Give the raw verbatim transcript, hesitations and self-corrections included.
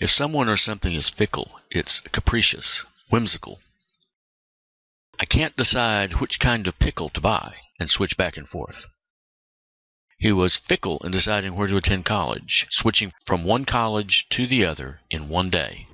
If someone or something is fickle, it's capricious, whimsical. I can't decide which kind of pickle to buy and switch back and forth. He was fickle in deciding where to attend college, switching from one college to the other in one day.